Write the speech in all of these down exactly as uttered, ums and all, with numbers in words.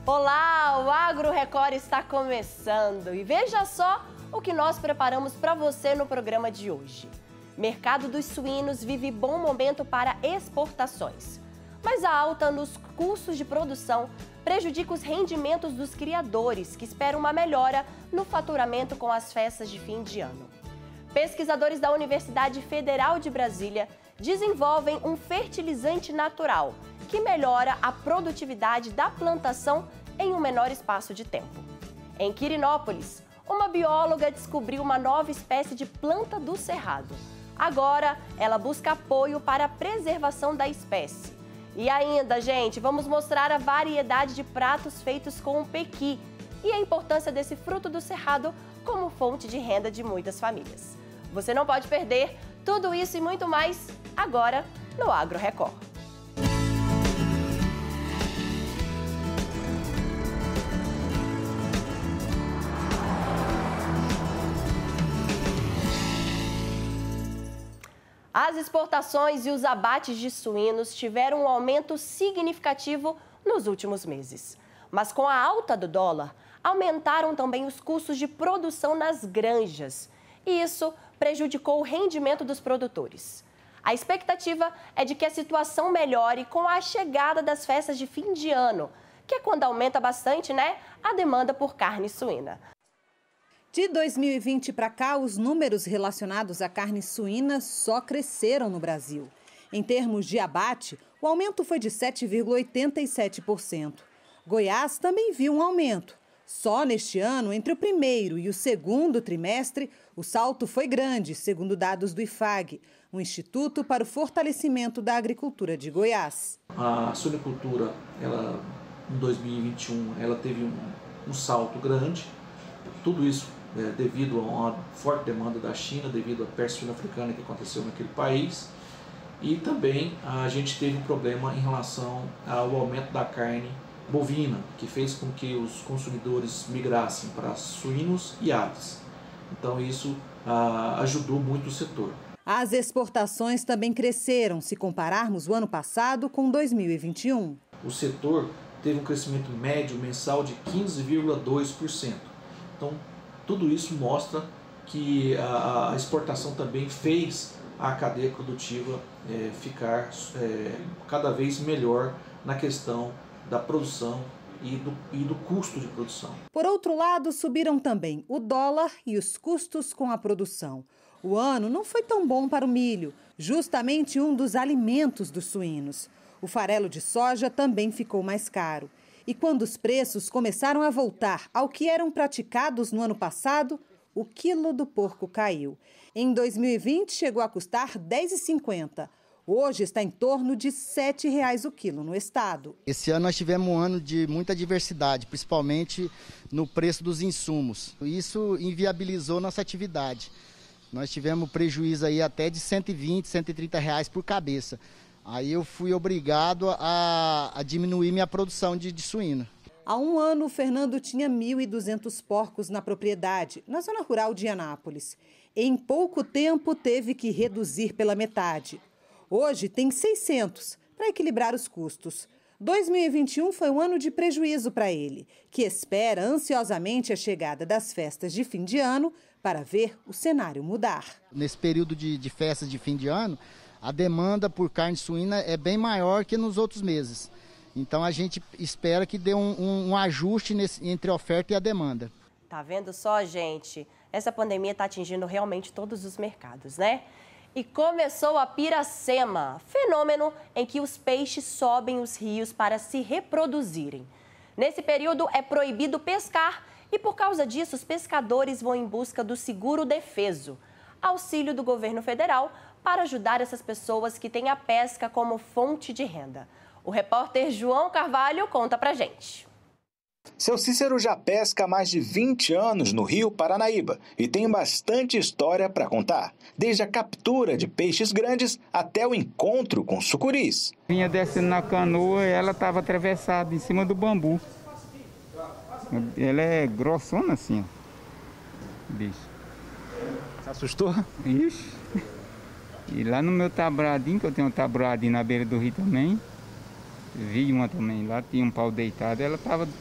Olá, o Agro Record está começando e veja só o que nós preparamos para você no programa de hoje. Mercado dos suínos vive bom momento para exportações, mas a alta nos custos de produção prejudica os rendimentos dos criadores, que esperam uma melhora no faturamento com as festas de fim de ano. Pesquisadores da Universidade Federal de Brasília desenvolvem um fertilizante natural que melhora a produtividade da plantação em um menor espaço de tempo. Em Quirinópolis, uma bióloga descobriu uma nova espécie de planta do cerrado. Agora, ela busca apoio para a preservação da espécie. E ainda, gente, vamos mostrar a variedade de pratos feitos com o pequi e a importância desse fruto do cerrado como fonte de renda de muitas famílias. Você não pode perder tudo isso e muito mais agora no Agro Record. As exportações e os abates de suínos tiveram um aumento significativo nos últimos meses. Mas com a alta do dólar, aumentaram também os custos de produção nas granjas. E isso prejudicou o rendimento dos produtores. A expectativa é de que a situação melhore com a chegada das festas de fim de ano, que é quando aumenta bastante, né, a demanda por carne suína. De dois mil e vinte para cá, os números relacionados à carne suína só cresceram no Brasil. Em termos de abate, o aumento foi de sete vírgula oitenta e sete por cento. Goiás também viu um aumento. Só neste ano, entre o primeiro e o segundo trimestre, o salto foi grande, segundo dados do IFAG, um Instituto para o Fortalecimento da Agricultura de Goiás. A suinicultura, ela, em dois mil e vinte e um, ela teve um, um salto grande. Tudo isso é, devido a uma forte demanda da China, devido à peste suína africana que aconteceu naquele país. E também a gente teve um problema em relação ao aumento da carne bovina, que fez com que os consumidores migrassem para suínos e aves. Então isso ah, ajudou muito o setor. As exportações também cresceram, se compararmos o ano passado com dois mil e vinte e um. O setor teve um crescimento médio mensal de quinze vírgula dois por cento. Então tudo isso mostra que a, a exportação também fez a cadeia produtiva é, ficar é, cada vez melhor na questão da produção e do, e do custo de produção. Por outro lado, subiram também o dólar e os custos com a produção. O ano não foi tão bom para o milho, justamente um dos alimentos dos suínos. O farelo de soja também ficou mais caro. E quando os preços começaram a voltar ao que eram praticados no ano passado, o quilo do porco caiu. Em dois mil e vinte, chegou a custar dez reais e cinquenta centavos. Hoje está em torno de sete reais o quilo no estado. Esse ano nós tivemos um ano de muita diversidade, principalmente no preço dos insumos. Isso inviabilizou nossa atividade. Nós tivemos prejuízo aí até de cento e vinte, cento e trinta reais por cabeça. Aí eu fui obrigado a, a diminuir minha produção de, de suíno. Há um ano, o Fernando tinha mil e duzentos porcos na propriedade, na zona rural de Anápolis. Em pouco tempo, teve que reduzir pela metade. Hoje tem seiscentos, para equilibrar os custos. dois mil e vinte e um foi um ano de prejuízo para ele, que espera ansiosamente a chegada das festas de fim de ano para ver o cenário mudar. Nesse período de, de festas de fim de ano, a demanda por carne suína é bem maior que nos outros meses. Então a gente espera que dê um, um, um ajuste nesse, entre a oferta e a demanda. Tá vendo só, gente? Essa pandemia está atingindo realmente todos os mercados, né? E começou a piracema, fenômeno em que os peixes sobem os rios para se reproduzirem. Nesse período é proibido pescar e, por causa disso, os pescadores vão em busca do seguro defeso, auxílio do governo federal para ajudar essas pessoas que têm a pesca como fonte de renda. O repórter João Carvalho conta pra gente. Seu Cícero já pesca há mais de vinte anos no Rio Paranaíba e tem bastante história para contar, desde a captura de peixes grandes até o encontro com sucuris. Vinha descendo na canoa e ela estava atravessada em cima do bambu. Ela é grossona assim, ó. Bicho. Você assustou? Ixi. E lá no meu tabradinho, que eu tenho um tabradinho na beira do rio também, vi uma também, lá tinha um pau deitado, ela estava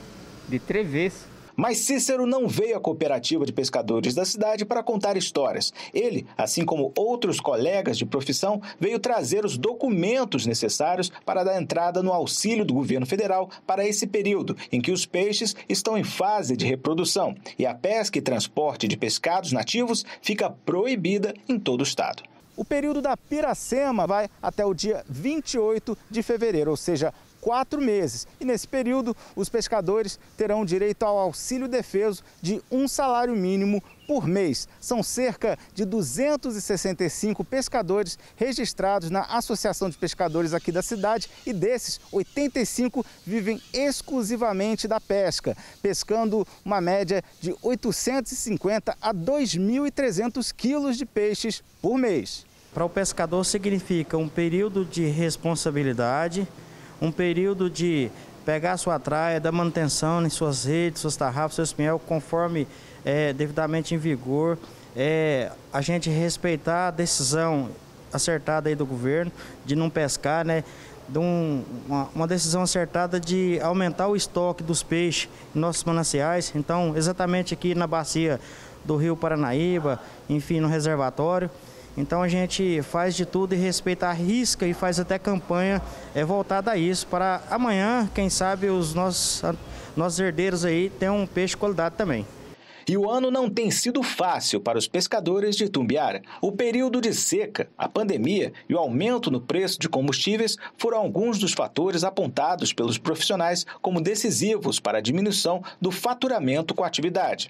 de trevesso. Mas Cícero não veio à cooperativa de pescadores da cidade para contar histórias. Ele, assim como outros colegas de profissão, veio trazer os documentos necessários para dar entrada no auxílio do governo federal para esse período em que os peixes estão em fase de reprodução e a pesca e transporte de pescados nativos fica proibida em todo o estado. O período da Piracema vai até o dia vinte e oito de fevereiro, ou seja, quatro meses. E nesse período, os pescadores terão direito ao auxílio defeso de um salário mínimo por mês. São cerca de duzentos e sessenta e cinco pescadores registrados na Associação de Pescadores aqui da cidade e desses, oitenta e cinco vivem exclusivamente da pesca, pescando uma média de oitocentos e cinquenta a dois mil e trezentos quilos de peixes por mês. Para o pescador significa um período de responsabilidade, um período de pegar a sua traia, da manutenção em suas redes, suas tarrafas, seus pinhel, conforme é, devidamente em vigor, é, a gente respeitar a decisão acertada aí do governo de não pescar, né? De um, uma, uma decisão acertada de aumentar o estoque dos peixes em nossos mananciais. Então, exatamente aqui na bacia do Rio Paranaíba, enfim, no reservatório. Então a gente faz de tudo e respeita a risca e faz até campanha é, voltada a isso, para amanhã, quem sabe, os nossos, nossos herdeiros aí tenham um peixe de qualidade também. E o ano não tem sido fácil para os pescadores de Itumbiara. O período de seca, a pandemia e o aumento no preço de combustíveis foram alguns dos fatores apontados pelos profissionais como decisivos para a diminuição do faturamento com a atividade.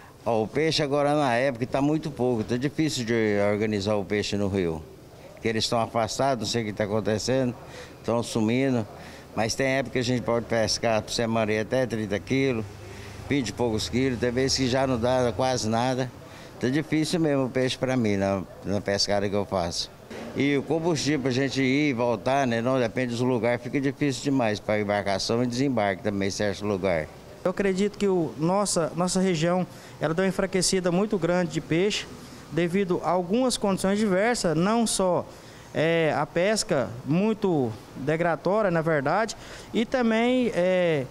O peixe agora na época está muito pouco, está difícil de organizar o peixe no rio. Porque eles estão afastados, não sei o que está acontecendo, estão sumindo. Mas tem época que a gente pode pescar por semana até trinta quilos, vinte e poucos quilos, tem vezes que já não dá quase nada. Está difícil mesmo o peixe para mim, na, na pescada que eu faço. E o combustível para a gente ir e voltar, né, não depende do lugar, fica difícil demais para embarcação e desembarque também em certo lugar. Eu acredito que o, nossa, nossa região ela deu uma enfraquecida muito grande de peixe devido a algumas condições diversas, não só é, a pesca muito degradatória, na verdade, e também é,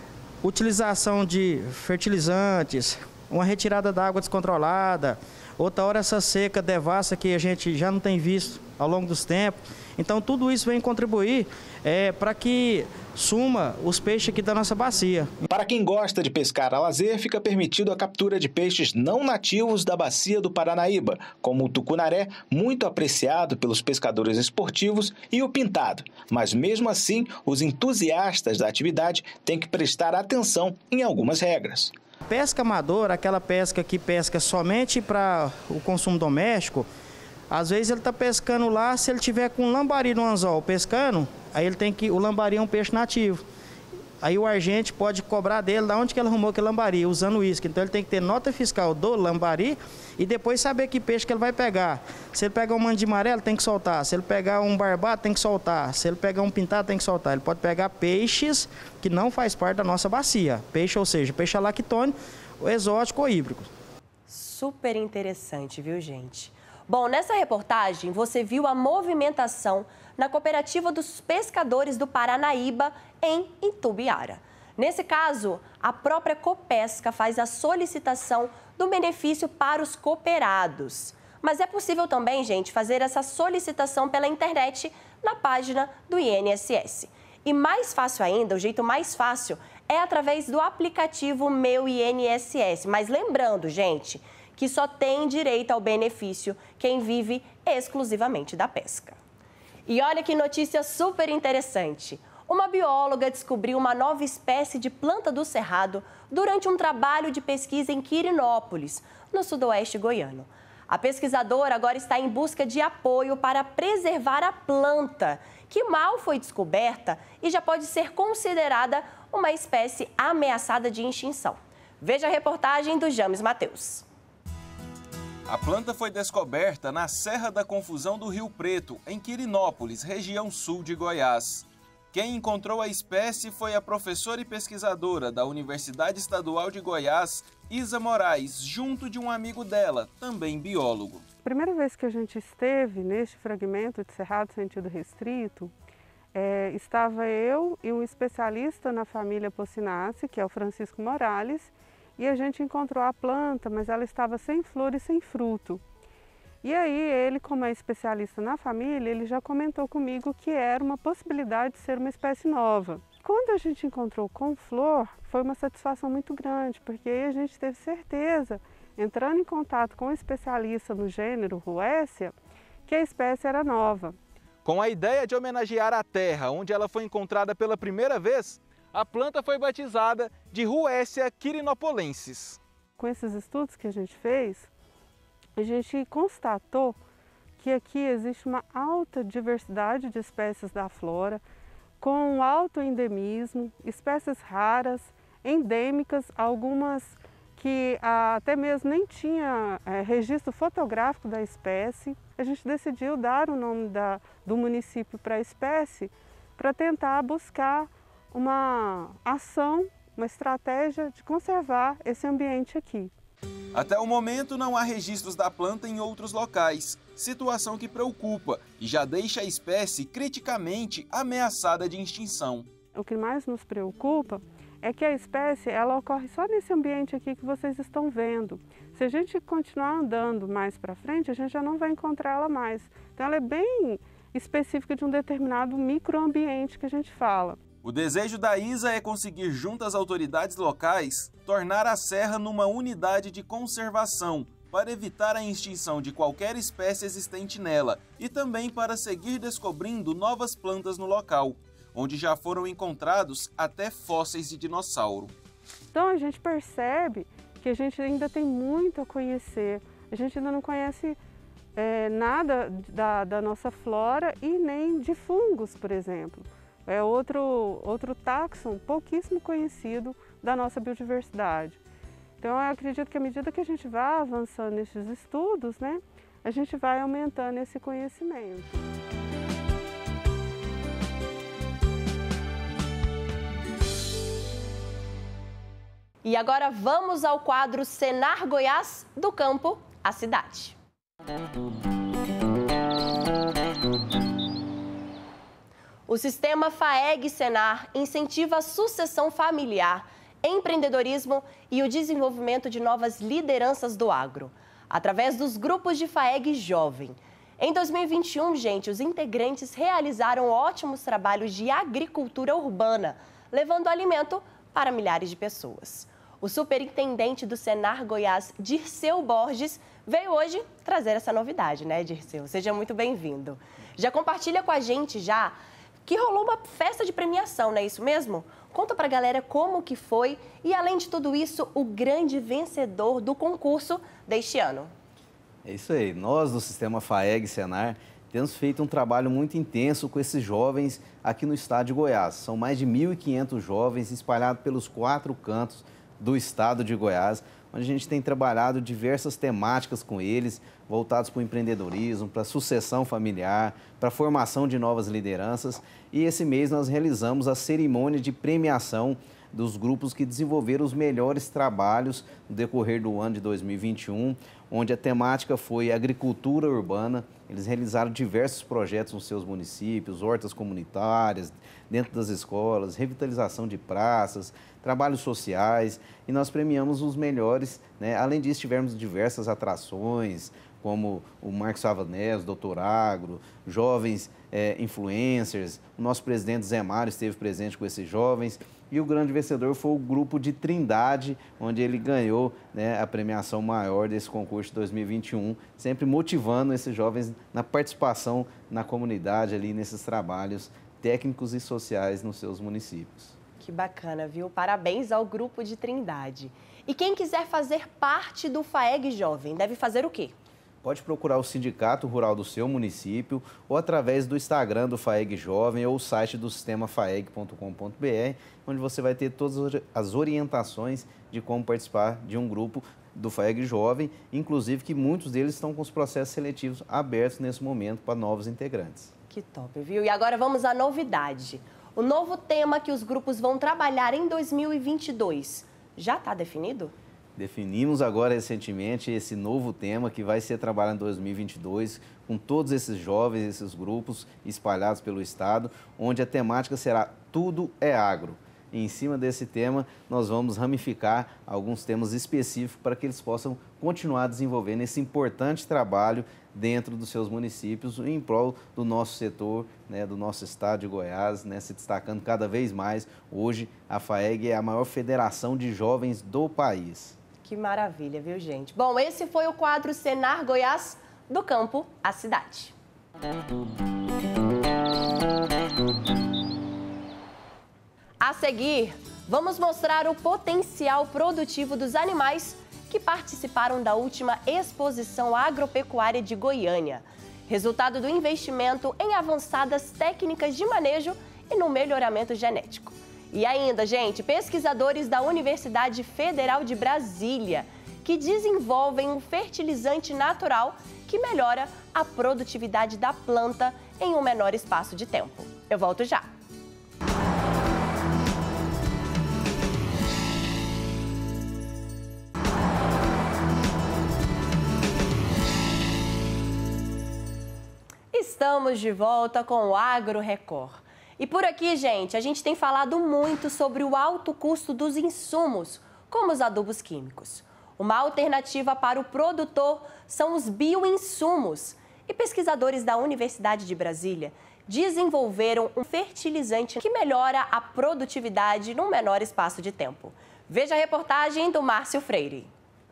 utilização de fertilizantes, uma retirada da água descontrolada, outra hora essa seca devassa que a gente já não tem visto ao longo dos tempos. Então tudo isso vem contribuir é, para que suma os peixes aqui da nossa bacia. Para quem gosta de pescar a lazer, fica permitido a captura de peixes não nativos da bacia do Paranaíba, como o tucunaré, muito apreciado pelos pescadores esportivos, e o pintado. Mas mesmo assim, os entusiastas da atividade têm que prestar atenção em algumas regras. Pesca amadora, aquela pesca que pesca somente para o consumo doméstico, às vezes ele está pescando lá, se ele tiver com um lambari no anzol pescando, aí ele tem que, o lambari é um peixe nativo. Aí o agente pode cobrar dele de onde que ele arrumou aquele lambari, usando isca. Então ele tem que ter nota fiscal do lambari e depois saber que peixe que ele vai pegar. Se ele pegar um mandi amarelo, tem que soltar. Se ele pegar um barbado, tem que soltar. Se ele pegar um pintado, tem que soltar. Ele pode pegar peixes que não faz parte da nossa bacia. Peixe, ou seja, peixe alactônico, exótico ou híbrido. Super interessante, viu, gente? Bom, nessa reportagem você viu a movimentação na Cooperativa dos Pescadores do Paranaíba, em Itumbiara. Nesse caso, a própria Copesca faz a solicitação do benefício para os cooperados. Mas é possível também, gente, fazer essa solicitação pela internet na página do I N S S. E mais fácil ainda, o jeito mais fácil, é através do aplicativo Meu I N S S. Mas lembrando, gente, que só tem direito ao benefício quem vive exclusivamente da pesca. E olha que notícia super interessante. Uma bióloga descobriu uma nova espécie de planta do cerrado durante um trabalho de pesquisa em Quirinópolis, no sudoeste goiano. A pesquisadora agora está em busca de apoio para preservar a planta, que mal foi descoberta e já pode ser considerada uma espécie ameaçada de extinção. Veja a reportagem do James Mateus. A planta foi descoberta na Serra da Confusão do Rio Preto, em Quirinópolis, região sul de Goiás. Quem encontrou a espécie foi a professora e pesquisadora da Universidade Estadual de Goiás, Isa Moraes, junto de um amigo dela, também biólogo. A primeira vez que a gente esteve neste fragmento de cerrado sentido restrito, é, estava eu e um especialista na família Pocinacea, que é o Francisco Morales, e a gente encontrou a planta, mas ela estava sem flor e sem fruto. E aí ele, como é especialista na família, ele já comentou comigo que era uma possibilidade de ser uma espécie nova. Quando a gente encontrou com flor, foi uma satisfação muito grande, porque aí a gente teve certeza, entrando em contato com um especialista no gênero Ruessia, que a espécie era nova. Com a ideia de homenagear a terra onde ela foi encontrada pela primeira vez, a planta foi batizada de Ruessia quirinopolensis. Com esses estudos que a gente fez, a gente constatou que aqui existe uma alta diversidade de espécies da flora, com um alto endemismo, espécies raras, endêmicas, algumas que até mesmo nem tinha é, registro fotográfico da espécie. A gente decidiu dar o nome da, do município para a espécie para tentar buscar uma ação, uma estratégia de conservar esse ambiente aqui. Até o momento não há registros da planta em outros locais, situação que preocupa e já deixa a espécie criticamente ameaçada de extinção. O que mais nos preocupa é que a espécie ela ocorre só nesse ambiente aqui que vocês estão vendo. Se a gente continuar andando mais para frente, a gente já não vai encontrar ela mais. Então ela é bem específica de um determinado microambiente que a gente fala. O desejo da Isa é conseguir, junto às autoridades locais, tornar a serra numa unidade de conservação, para evitar a extinção de qualquer espécie existente nela e também para seguir descobrindo novas plantas no local, onde já foram encontrados até fósseis de dinossauro. Então a gente percebe que a gente ainda tem muito a conhecer, a gente ainda não conhece é, nada da, da nossa flora e nem de fungos, por exemplo. É outro, outro táxon pouquíssimo conhecido da nossa biodiversidade. Então eu acredito que à medida que a gente vai avançando nesses estudos, né, a gente vai aumentando esse conhecimento. E agora vamos ao quadro Senar Goiás, do campo à cidade. O sistema FAEG-Senar incentiva a sucessão familiar, empreendedorismo e o desenvolvimento de novas lideranças do agro, através dos grupos de FAEG Jovem. Em dois mil e vinte e um, gente, os integrantes realizaram ótimos trabalhos de agricultura urbana, levando alimento para milhares de pessoas. O superintendente do Senar Goiás, Dirceu Borges, veio hoje trazer essa novidade, né, Dirceu? Seja muito bem-vindo. Já compartilha com a gente já que rolou uma festa de premiação, não é isso mesmo? Conta pra galera como que foi e, além de tudo isso, o grande vencedor do concurso deste ano. É isso aí. Nós, do Sistema FAEG-Senar, temos feito um trabalho muito intenso com esses jovens aqui no estado de Goiás. São mais de mil e quinhentos jovens espalhados pelos quatro cantos do estado de Goiás, onde a gente tem trabalhado diversas temáticas com eles, voltados para o empreendedorismo, para a sucessão familiar, para a formação de novas lideranças. E esse mês nós realizamos a cerimônia de premiação dos grupos que desenvolveram os melhores trabalhos no decorrer do ano de dois mil e vinte e um, onde a temática foi agricultura urbana. Eles realizaram diversos projetos nos seus municípios, hortas comunitárias, dentro das escolas, revitalização de praças, trabalhos sociais, e nós premiamos os melhores, né? Além disso, tivemos diversas atrações, como o Marcos Savanés, Doutor Agro, jovens é, influencers. O nosso presidente Zé Mário esteve presente com esses jovens. E o grande vencedor foi o grupo de Trindade, onde ele ganhou, né, a premiação maior desse concurso de dois mil e vinte e um, sempre motivando esses jovens na participação na comunidade, ali nesses trabalhos técnicos e sociais nos seus municípios. Que bacana, viu? Parabéns ao grupo de Trindade. E quem quiser fazer parte do FAEG Jovem, deve fazer o quê? Pode procurar o Sindicato Rural do seu município ou através do Instagram do FAEG Jovem ou o site do sistema faeg ponto com ponto br, onde você vai ter todas as orientações de como participar de um grupo do FAEG Jovem, inclusive que muitos deles estão com os processos seletivos abertos nesse momento para novos integrantes. Que top, viu? E agora vamos à novidade. O novo tema que os grupos vão trabalhar em dois mil e vinte e dois já está definido? Definimos agora recentemente esse novo tema que vai ser trabalhado em dois mil e vinte e dois com todos esses jovens, esses grupos espalhados pelo estado, onde a temática será Tudo é Agro. E em cima desse tema, nós vamos ramificar alguns temas específicos para que eles possam continuar desenvolvendo esse importante trabalho dentro dos seus municípios, em prol do nosso setor, né, do nosso estado de Goiás, né, se destacando cada vez mais. Hoje, a FAEG é a maior federação de jovens do país. Que maravilha, viu, gente? Bom, esse foi o quadro Senar Goiás, do campo à cidade. A seguir, vamos mostrar o potencial produtivo dos animais que participaram da última Exposição Agropecuária de Goiânia. Resultado do investimento em avançadas técnicas de manejo e no melhoramento genético. E ainda, gente, pesquisadores da Universidade Federal de Brasília, que desenvolvem um fertilizante natural que melhora a produtividade da planta em um menor espaço de tempo. Eu volto já. Estamos de volta com o Agro Record. E por aqui, gente, a gente tem falado muito sobre o alto custo dos insumos, como os adubos químicos. Uma alternativa para o produtor são os bioinsumos. E pesquisadores da Universidade de Brasília desenvolveram um fertilizante que melhora a produtividade num menor espaço de tempo. Veja a reportagem do Márcio Freire.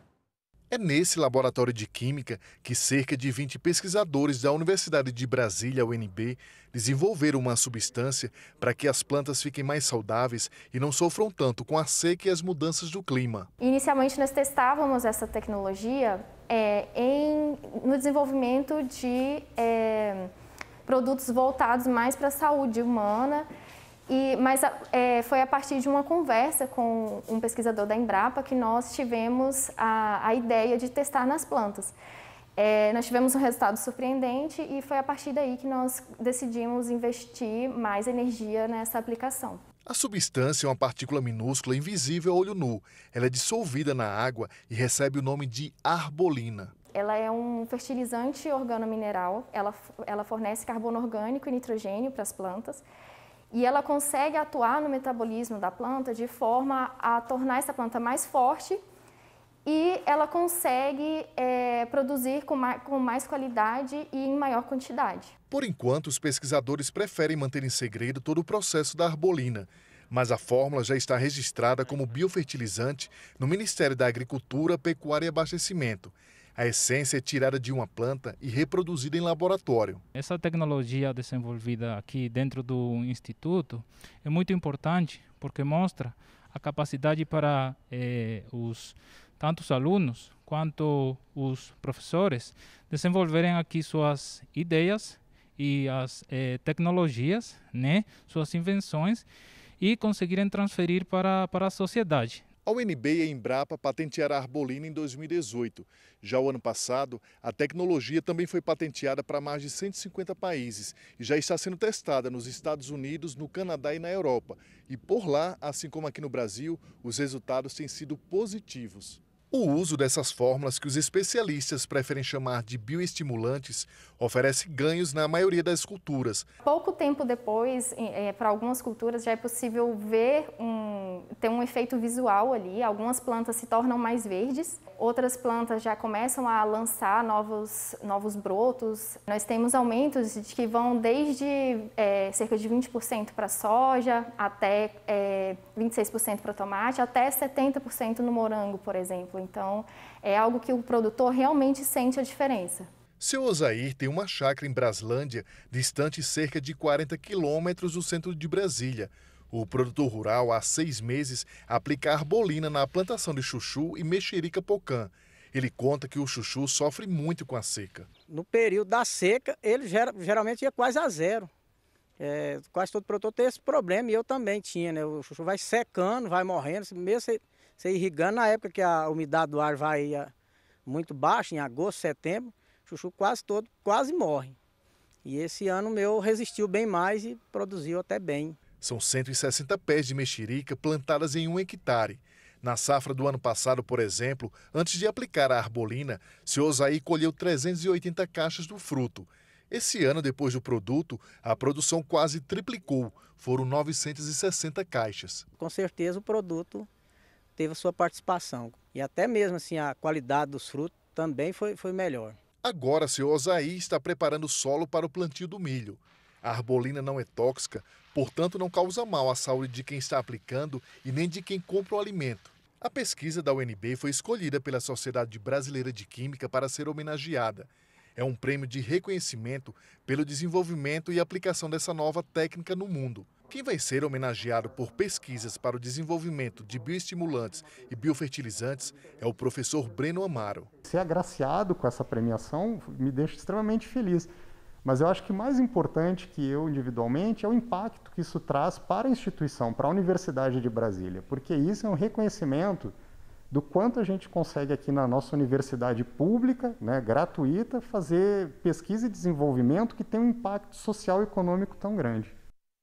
É nesse laboratório de química que cerca de vinte pesquisadores da Universidade de Brasília, U N B, desenvolveram uma substância para que as plantas fiquem mais saudáveis e não sofram tanto com a seca e as mudanças do clima. Inicialmente nós testávamos essa tecnologia é, em, no desenvolvimento de é, produtos voltados mais para a saúde humana. E, mas é, foi a partir de uma conversa com um pesquisador da Embrapa que nós tivemos a, a ideia de testar nas plantas. É, nós tivemos um resultado surpreendente e foi a partir daí que nós decidimos investir mais energia nessa aplicação. A substância é uma partícula minúscula invisível a olho nu. Ela é dissolvida na água e recebe o nome de arbolina. Ela é um fertilizante organomineral, ela, ela fornece carbono orgânico e nitrogênio para as plantas. E ela consegue atuar no metabolismo da planta de forma a tornar essa planta mais forte e ela consegue é, produzir com mais, com mais qualidade e em maior quantidade. Por enquanto, os pesquisadores preferem manter em segredo todo o processo da arbolina, mas a fórmula já está registrada como biofertilizante no Ministério da Agricultura, Pecuária e Abastecimento. A essência é tirada de uma planta e reproduzida em laboratório. Essa tecnologia desenvolvida aqui dentro do Instituto é muito importante porque mostra a capacidade para eh, os, tanto os alunos quanto os professores desenvolverem aqui suas ideias e as eh, tecnologias, né, suas invenções e conseguirem transferir para, para a sociedade. A U N B e a Embrapa patentearam a arbolina em dois mil e dezoito. Já o ano passado, a tecnologia também foi patenteada para mais de cento e cinquenta países e já está sendo testada nos Estados Unidos, no Canadá e na Europa. E por lá, assim como aqui no Brasil, os resultados têm sido positivos. O uso dessas fórmulas, que os especialistas preferem chamar de bioestimulantes, oferece ganhos na maioria das culturas. Pouco tempo depois, é, para algumas culturas, já é possível ver um, ter um efeito visual ali. Algumas plantas se tornam mais verdes, outras plantas já começam a lançar novos, novos brotos. Nós temos aumentos de que vão desde é, cerca de vinte por cento para soja, até é, vinte e seis por cento para tomate, até setenta por cento no morango, por exemplo. Então, é algo que o produtor realmente sente a diferença. Seu Osair tem uma chácara em Braslândia, distante cerca de quarenta quilômetros do centro de Brasília. O produtor rural, há seis meses, aplica arbolina na plantação de chuchu e mexerica pocã. Ele conta que o chuchu sofre muito com a seca. No período da seca, ele gera, geralmente ia quase a zero. É, quase todo produtor tem esse problema e eu também tinha, né? O chuchu vai secando, vai morrendo, mesmo você... Você irrigando na época que a umidade do ar vai muito baixa, em agosto, setembro, o chuchu quase todo quase morre. E esse ano o meu resistiu bem mais e produziu até bem. São cento e sessenta pés de mexerica plantadas em um hectare. Na safra do ano passado, por exemplo, antes de aplicar a arbolina, seu Osaí colheu trezentas e oitenta caixas do fruto. Esse ano, depois do produto, a produção quase triplicou, foram novecentas e sessenta caixas. Com certeza o produto teve a sua participação e até mesmo assim a qualidade dos frutos também foi, foi melhor. Agora, seu Osaí está preparando o solo para o plantio do milho. A arbolina não é tóxica, portanto não causa mal à saúde de quem está aplicando e nem de quem compra o alimento. A pesquisa da U N B foi escolhida pela Sociedade Brasileira de Química para ser homenageada. É um prêmio de reconhecimento pelo desenvolvimento e aplicação dessa nova técnica no mundo. Quem vai ser homenageado por pesquisas para o desenvolvimento de bioestimulantes e biofertilizantes é o professor Breno Amaro. Ser agraciado com essa premiação me deixa extremamente feliz. Mas eu acho que mais importante que eu individualmente é o impacto que isso traz para a instituição, para a Universidade de Brasília, porque isso é um reconhecimento do quanto a gente consegue aqui na nossa universidade pública, né, gratuita, fazer pesquisa e desenvolvimento que tem um impacto social e econômico tão grande.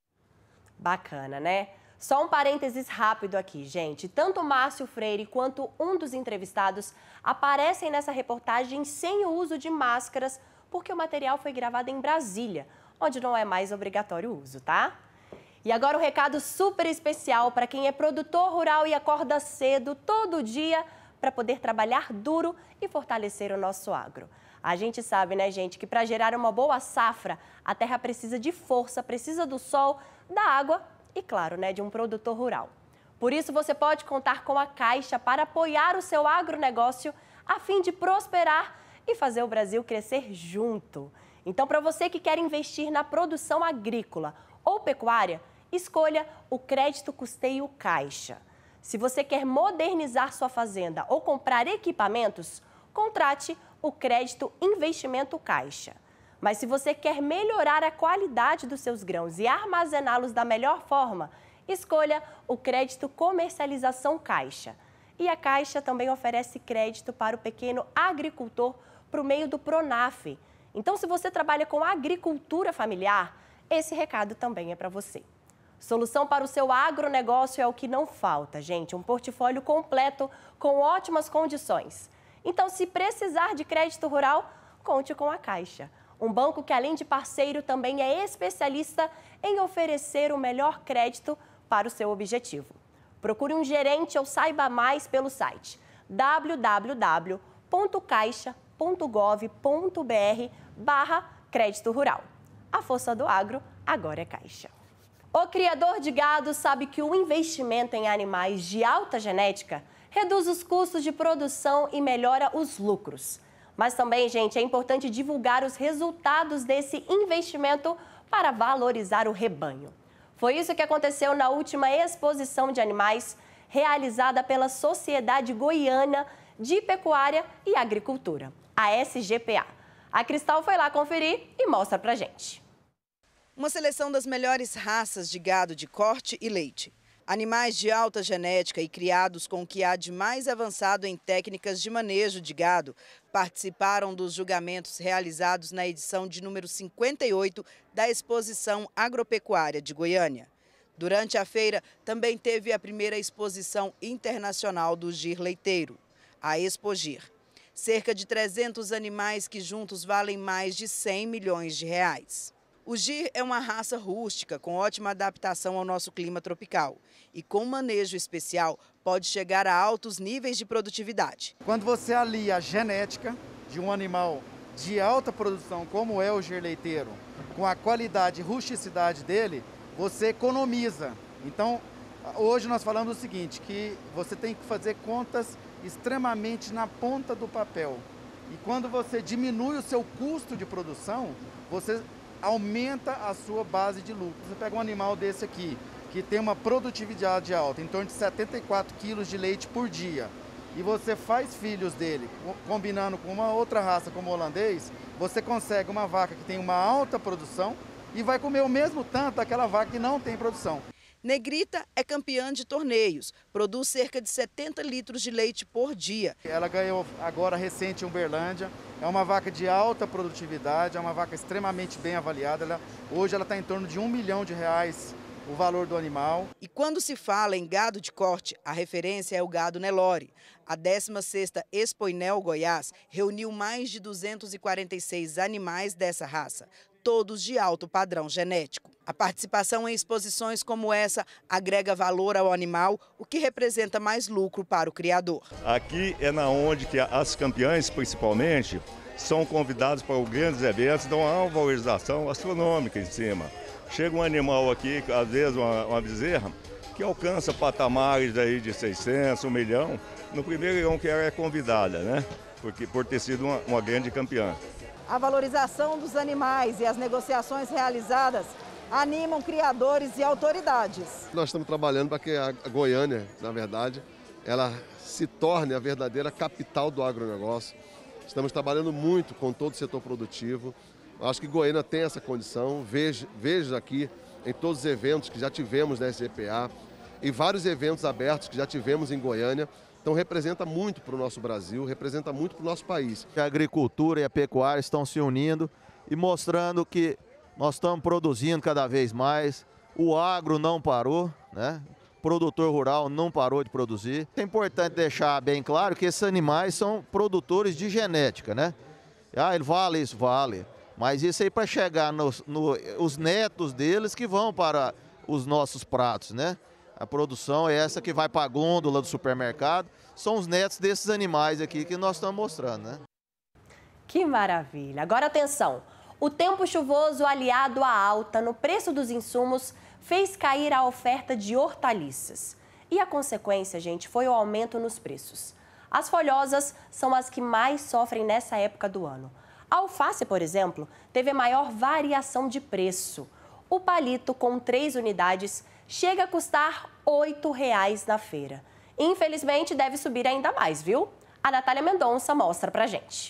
Bacana, né? Só um parênteses rápido aqui, gente. Tanto Márcio Freire quanto um dos entrevistados aparecem nessa reportagem sem o uso de máscaras, porque o material foi gravado em Brasília, onde não é mais obrigatório o uso, tá? E agora um recado super especial para quem é produtor rural e acorda cedo todo dia para poder trabalhar duro e fortalecer o nosso agro. A gente sabe, né, gente, que para gerar uma boa safra, a terra precisa de força, precisa do sol, da água e, claro, né, de um produtor rural. Por isso, você pode contar com a Caixa para apoiar o seu agronegócio a fim de prosperar e fazer o Brasil crescer junto. Então, para você que quer investir na produção agrícola ou pecuária, escolha o Crédito Custeio Caixa. Se você quer modernizar sua fazenda ou comprar equipamentos, contrate o Crédito Investimento Caixa. Mas se você quer melhorar a qualidade dos seus grãos e armazená-los da melhor forma, escolha o Crédito Comercialização Caixa. E a Caixa também oferece crédito para o pequeno agricultor por meio do Pronaf. Então, se você trabalha com agricultura familiar, esse recado também é para você. Solução para o seu agronegócio é o que não falta, gente. Um portfólio completo com ótimas condições. Então, se precisar de crédito rural, conte com a Caixa. Um banco que, além de parceiro, também é especialista em oferecer o melhor crédito para o seu objetivo. Procure um gerente ou saiba mais pelo site w w w ponto caixa ponto gov ponto br barra crédito rural. A força do agro agora é Caixa. O criador de gado sabe que o investimento em animais de alta genética reduz os custos de produção e melhora os lucros. Mas também, gente, é importante divulgar os resultados desse investimento para valorizar o rebanho. Foi isso que aconteceu na última exposição de animais realizada pela Sociedade Goiana de Pecuária e Agricultura, a S G P A. A Cristal foi lá conferir e mostra pra gente. Uma seleção das melhores raças de gado de corte e leite. Animais de alta genética e criados com o que há de mais avançado em técnicas de manejo de gado participaram dos julgamentos realizados na edição de número cinquenta e oito da Exposição Agropecuária de Goiânia. Durante a feira, também teve a primeira exposição internacional do gir leiteiro, a Expogir. Cerca de trezentos animais que juntos valem mais de cem milhões de reais. O gir é uma raça rústica com ótima adaptação ao nosso clima tropical e com manejo especial pode chegar a altos níveis de produtividade. Quando você alia a genética de um animal de alta produção como é o gir leiteiro com a qualidade e rusticidade dele, você economiza. Então, hoje nós falamos o seguinte, que você tem que fazer contas extremamente na ponta do papel. E quando você diminui o seu custo de produção, você aumenta a sua base de lucro. Você pega um animal desse aqui, que tem uma produtividade alta, em torno de setenta e quatro quilos de leite por dia, e você faz filhos dele, combinando com uma outra raça como o holandês, você consegue uma vaca que tem uma alta produção e vai comer o mesmo tanto daquela vaca que não tem produção. Negrita é campeã de torneios, produz cerca de setenta litros de leite por dia. Ela ganhou agora recente em Uberlândia, é uma vaca de alta produtividade, é uma vaca extremamente bem avaliada. Ela, hoje ela está em torno de um milhão de reais o valor do animal. E quando se fala em gado de corte, a referência é o gado Nelore. A décima sexta Expo Inel Goiás reuniu mais de duzentos e quarenta e seis animais dessa raça, todos de alto padrão genético. A participação em exposições como essa agrega valor ao animal, o que representa mais lucro para o criador. Aqui é na onde que as campeãs, principalmente, são convidados para os grandes eventos, dão uma valorização astronômica em cima. Chega um animal aqui, às vezes uma, uma bezerra, que alcança patamares aí de seiscentos, um milhão, no primeiro leilão que ela é convidada, né? Porque, por ter sido uma, uma grande campeã. A valorização dos animais e as negociações realizadas animam criadores e autoridades. Nós estamos trabalhando para que a Goiânia, na verdade, ela se torne a verdadeira capital do agronegócio. Estamos trabalhando muito com todo o setor produtivo. Acho que Goiânia tem essa condição. Vejo, vejo aqui em todos os eventos que já tivemos na S G P A e vários eventos abertos que já tivemos em Goiânia. Então representa muito para o nosso Brasil, representa muito para o nosso país. A agricultura e a pecuária estão se unindo e mostrando que nós estamos produzindo cada vez mais. O agro não parou, né? O produtor rural não parou de produzir. É importante deixar bem claro que esses animais são produtores de genética, né? Ah, ele vale isso, vale. Mas isso aí para chegar nos no, os netos deles que vão para os nossos pratos, né? A produção é essa que vai para a gôndola do supermercado. São os netos desses animais aqui que nós estamos mostrando, né? Que maravilha! Agora atenção! O tempo chuvoso aliado à alta no preço dos insumos fez cair a oferta de hortaliças. E a consequência, gente, foi o aumento nos preços. As folhosas são as que mais sofrem nessa época do ano. A alface, por exemplo, teve a maior variação de preço. O palito com três unidades chega a custar oito reais na feira. Infelizmente, deve subir ainda mais, viu? A Natália Mendonça mostra pra gente.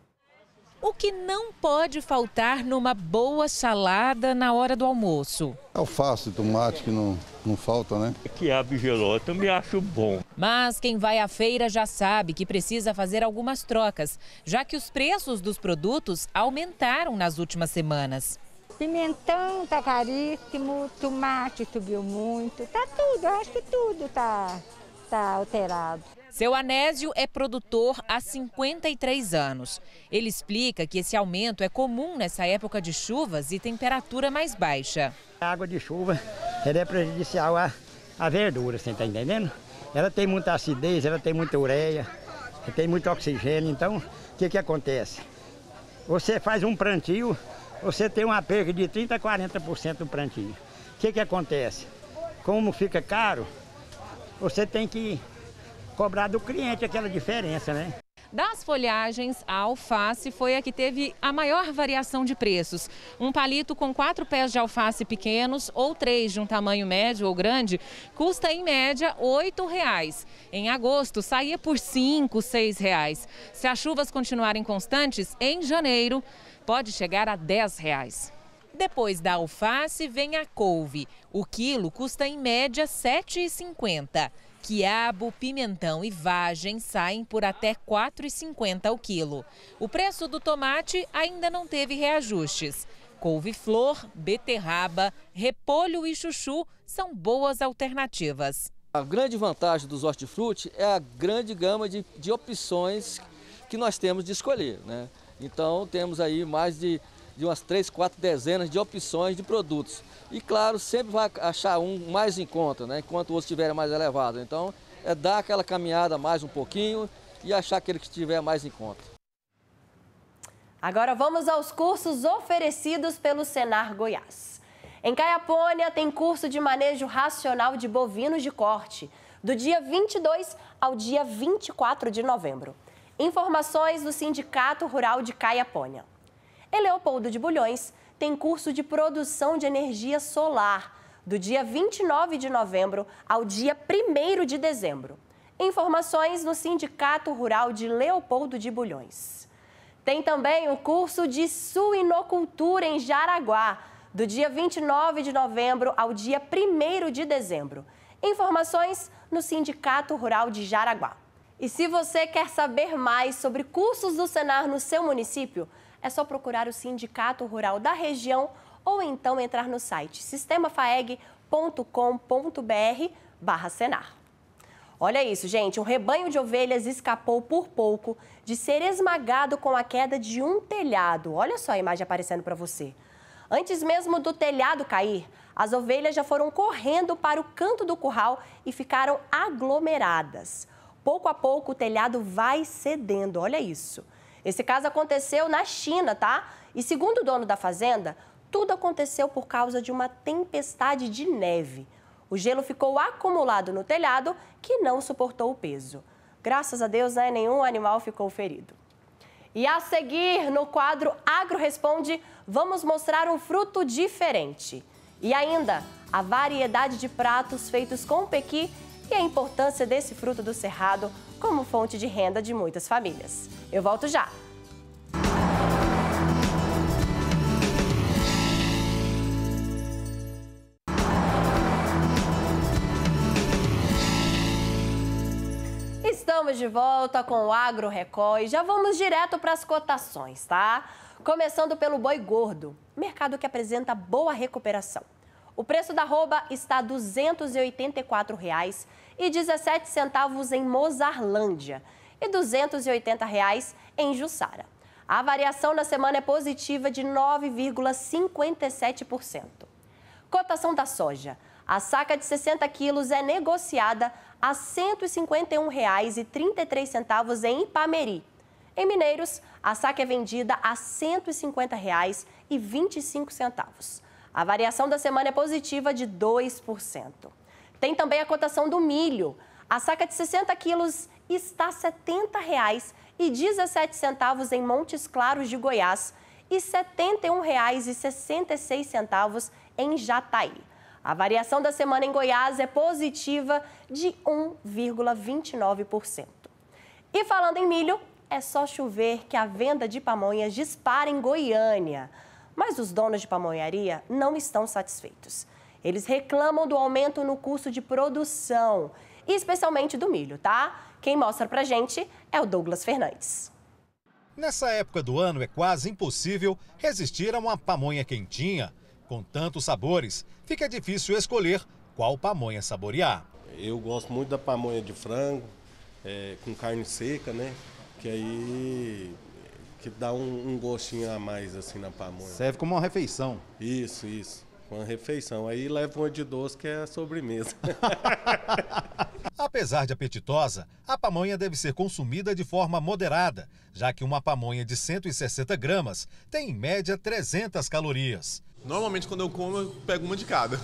O que não pode faltar numa boa salada na hora do almoço? Alface, tomate que não, não falta, né? Quiabo e geló também acho bom. Mas quem vai à feira já sabe que precisa fazer algumas trocas, já que os preços dos produtos aumentaram nas últimas semanas. Pimentão tá caríssimo, tomate subiu muito, tá tudo, eu acho que tudo tá, tá alterado. Seu Anésio é produtor há cinquenta e três anos. Ele explica que esse aumento é comum nessa época de chuvas e temperatura mais baixa. A água de chuva ela é prejudicial à, à verdura, você está entendendo? Ela tem muita acidez, ela tem muita ureia, tem muito oxigênio, então o que, que acontece? Você faz um plantio, você tem uma perda de trinta a quarenta por cento do plantio. O que, que acontece? Como fica caro, você tem que cobrar do cliente aquela diferença, né? Das folhagens, a alface foi a que teve a maior variação de preços. Um palito com quatro pés de alface pequenos ou três de um tamanho médio ou grande custa em média oito reais. Em agosto saía por cinco, seis reais. Se as chuvas continuarem constantes, em janeiro pode chegar a dez reais. Depois da alface vem a couve. O quilo custa em média sete reais e cinquenta centavos. Quiabo, pimentão e vagem saem por até quatro reais e cinquenta centavos o quilo. O preço do tomate ainda não teve reajustes. Couve-flor, beterraba, repolho e chuchu são boas alternativas. A grande vantagem dos hortifruti é a grande gama de, de opções que nós temos de escolher, né? Então temos aí mais de, de umas três, quatro dezenas de opções de produtos. E claro, sempre vai achar um mais em conta, né? Enquanto o outro estiver mais elevado. Então é dar aquela caminhada mais um pouquinho e achar aquele que estiver mais em conta. Agora vamos aos cursos oferecidos pelo Senar Goiás. Em Caiapônia tem curso de manejo racional de bovinos de corte, do dia vinte e dois ao dia vinte e quatro de novembro. Informações do Sindicato Rural de Caiapônia. Em Leopoldo de Bulhões tem curso de produção de energia solar, do dia vinte e nove de novembro ao dia primeiro de dezembro. Informações no Sindicato Rural de Leopoldo de Bulhões. Tem também o curso de suinocultura em Jaraguá, do dia vinte e nove de novembro ao dia primeiro de dezembro. Informações no Sindicato Rural de Jaraguá. E se você quer saber mais sobre cursos do Senar no seu município, é só procurar o Sindicato Rural da região ou então entrar no site sistema faeg ponto com ponto br barra Senar. Olha isso, gente, um rebanho de ovelhas escapou por pouco de ser esmagado com a queda de um telhado. Olha só a imagem aparecendo para você. Antes mesmo do telhado cair, as ovelhas já foram correndo para o canto do curral e ficaram aglomeradas. Pouco a pouco o telhado vai cedendo, olha isso. Esse caso aconteceu na China, tá? E segundo o dono da fazenda, tudo aconteceu por causa de uma tempestade de neve. O gelo ficou acumulado no telhado, que não suportou o peso. Graças a Deus, né, nenhum animal ficou ferido. E a seguir, no quadro Agro Responde, vamos mostrar um fruto diferente. E ainda, a variedade de pratos feitos com pequi e a importância desse fruto do cerrado como fonte de renda de muitas famílias. Eu volto já! Estamos de volta com o Agro Record e já vamos direto para as cotações, tá? Começando pelo boi gordo, mercado que apresenta boa recuperação. O preço da arroba está a duzentos e oitenta e quatro reais e dezessete centavos em Mozarlândia e duzentos e oitenta reais em Jussara. A variação na semana é positiva de nove vírgula cinquenta e sete por cento. Cotação da soja. A saca de sessenta quilos é negociada a cento e cinquenta e um reais e trinta e três centavos em Ipameri. Em Mineiros, a saca é vendida a cento e cinquenta reais e vinte e cinco centavos. A variação da semana é positiva de dois por cento. Tem também a cotação do milho. A saca de sessenta quilos está a setenta reais e dezessete centavos em Montes Claros de Goiás e setenta e um reais e sessenta e seis centavos em Jataí. A variação da semana em Goiás é positiva de um vírgula vinte e nove por cento. E falando em milho, é só chover que a venda de pamonhas dispara em Goiânia. Mas os donos de pamonharia não estão satisfeitos. Eles reclamam do aumento no custo de produção, especialmente do milho, tá? Quem mostra pra gente é o Douglas Fernandes. Nessa época do ano é quase impossível resistir a uma pamonha quentinha. Com tantos sabores, fica difícil escolher qual pamonha saborear. Eu gosto muito da pamonha de frango, é, com carne seca, né? Que aí que dá um, um gostinho a mais assim na pamonha. Serve como uma refeição. Isso, isso. Uma refeição. Aí leva uma de doce que é a sobremesa. Apesar de apetitosa, a pamonha deve ser consumida de forma moderada, já que uma pamonha de cento e sessenta gramas tem em média trezentas calorias. Normalmente quando eu como eu pego uma de cada.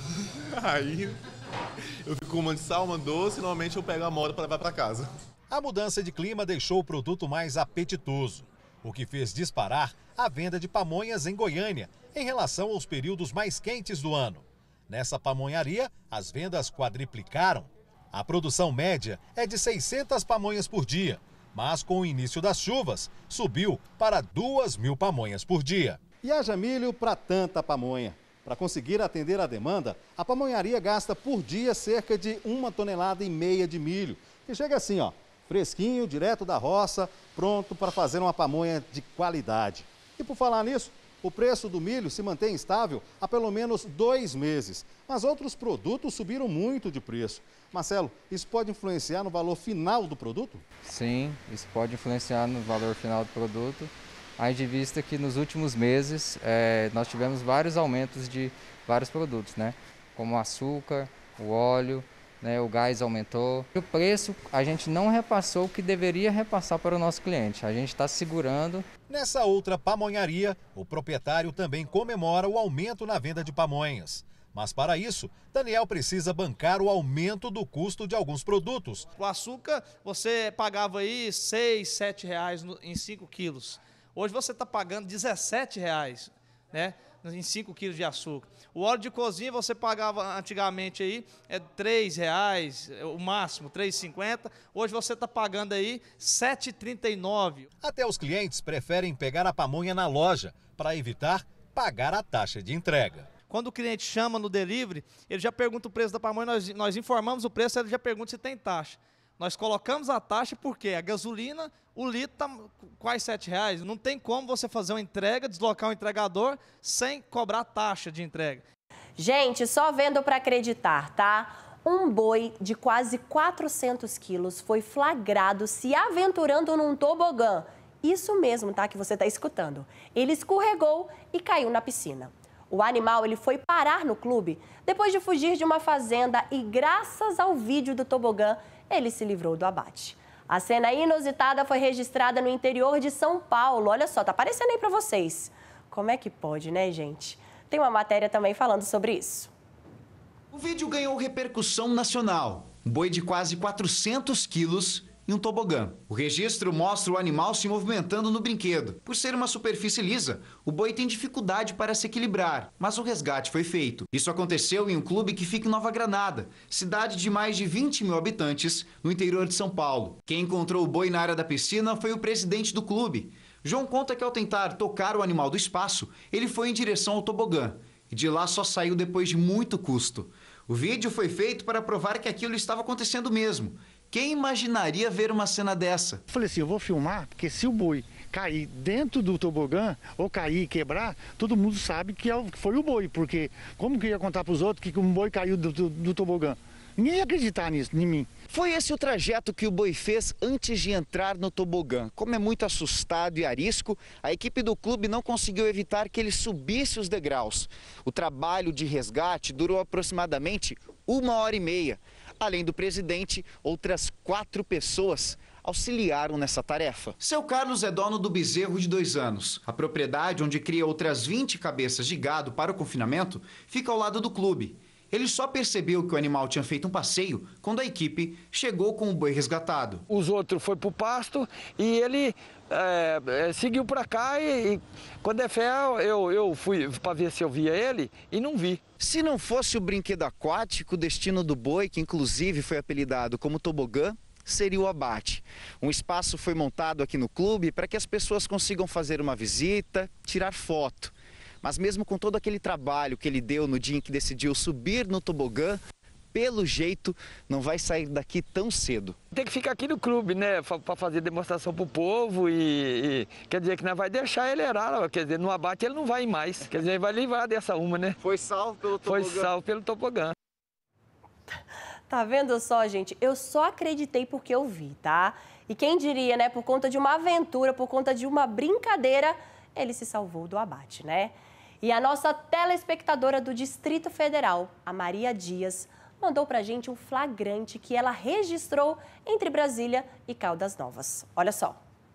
Aí eu fico com uma de sal, uma doce e normalmente eu pego a moda para levar para casa. A mudança de clima deixou o produto mais apetitoso, o que fez disparar a venda de pamonhas em Goiânia em relação aos períodos mais quentes do ano. Nessa pamonharia, as vendas quadriplicaram. A produção média é de seiscentas pamonhas por dia, mas com o início das chuvas, subiu para duas mil pamonhas por dia. E haja milho para tanta pamonha. Para conseguir atender a demanda, a pamonharia gasta por dia cerca de uma tonelada e meia de milho, que chega assim, ó, fresquinho, direto da roça, pronto para fazer uma pamonha de qualidade. E por falar nisso, o preço do milho se mantém estável há pelo menos dois meses, mas outros produtos subiram muito de preço. Marcelo, isso pode influenciar no valor final do produto? Sim, isso pode influenciar no valor final do produto. Haja de vista que nos últimos meses é, nós tivemos vários aumentos de vários produtos, né? Como o açúcar, o óleo, né? O gás aumentou. O preço a gente não repassou o que deveria repassar para o nosso cliente, a gente está segurando. Nessa outra pamonharia, o proprietário também comemora o aumento na venda de pamonhas. Mas para isso, Daniel precisa bancar o aumento do custo de alguns produtos. O açúcar, você pagava aí seis, sete reais em cinco quilos. Hoje você está pagando dezessete reais, né, em cinco quilos de açúcar. O óleo de cozinha você pagava antigamente aí é três reais, o máximo três reais e cinquenta centavos. Hoje você está pagando aí sete reais e trinta e nove centavos. Até os clientes preferem pegar a pamonha na loja para evitar pagar a taxa de entrega. Quando o cliente chama no delivery, ele já pergunta o preço da pamonha, nós, nós informamos o preço, ele já pergunta se tem taxa. Nós colocamos a taxa porque a gasolina, o litro está quase sete reais. Não tem como você fazer uma entrega, deslocar um entregador sem cobrar taxa de entrega. Gente, só vendo para acreditar, tá? Um boi de quase quatrocentos quilos foi flagrado se aventurando num tobogã. Isso mesmo, tá? Que você está escutando. Ele escorregou e caiu na piscina. O animal ele foi parar no clube depois de fugir de uma fazenda e, graças ao vídeo do tobogã, ele se livrou do abate. A cena inusitada foi registrada no interior de São Paulo. Olha só, tá aparecendo aí para vocês. Como é que pode, né, gente? Tem uma matéria também falando sobre isso. O vídeo ganhou repercussão nacional. Um boi de quase quatrocentos quilos e um tobogã. O registro mostra o animal se movimentando no brinquedo. Por ser uma superfície lisa, o boi tem dificuldade para se equilibrar, mas o resgate foi feito. Isso aconteceu em um clube que fica em Nova Granada, cidade de mais de vinte mil habitantes, no interior de São Paulo. Quem encontrou o boi na área da piscina foi o presidente do clube. João conta que ao tentar tocar o animal do espaço, ele foi em direção ao tobogã e de lá só saiu depois de muito custo. O vídeo foi feito para provar que aquilo estava acontecendo mesmo. Quem imaginaria ver uma cena dessa? Falei assim, eu vou filmar, porque se o boi cair dentro do tobogã, ou cair e quebrar, todo mundo sabe que foi o boi, porque como que ia contar para os outros que um boi caiu do, do, do tobogã? Ninguém ia acreditar nisso, em mim. Foi esse o trajeto que o boi fez antes de entrar no tobogã. Como é muito assustado e arisco, a equipe do clube não conseguiu evitar que ele subisse os degraus. O trabalho de resgate durou aproximadamente uma hora e meia. Além do presidente, outras quatro pessoas auxiliaram nessa tarefa. Seu Carlos é dono do bezerro de dois anos. A propriedade, onde cria outras vinte cabeças de gado para o confinamento, fica ao lado do clube. Ele só percebeu que o animal tinha feito um passeio quando a equipe chegou com o boi resgatado. Os outros foi para o pasto e ele é, é, seguiu para cá e, e quando é fé eu, eu fui para ver se eu via ele e não vi. Se não fosse o brinquedo aquático, o destino do boi, que inclusive foi apelidado como tobogã, seria o abate. Um espaço foi montado aqui no clube para que as pessoas consigam fazer uma visita, tirar foto. Mas mesmo com todo aquele trabalho que ele deu no dia em que decidiu subir no tobogã, pelo jeito não vai sair daqui tão cedo. Tem que ficar aqui no clube, né, para fazer demonstração para o povo e, e quer dizer que nós vai deixar ele erar, quer dizer, no abate ele não vai mais, quer dizer, ele vai livrar dessa uma, né. Foi salvo pelo tobogã. Foi salvo pelo tobogã. Tá vendo só, gente? Eu só acreditei porque eu vi, tá? E quem diria, né, por conta de uma aventura, por conta de uma brincadeira, ele se salvou do abate, né? E a nossa telespectadora do Distrito Federal, a Maria Dias, mandou pra gente um flagrante que ela registrou entre Brasília e Caldas Novas. Olha só.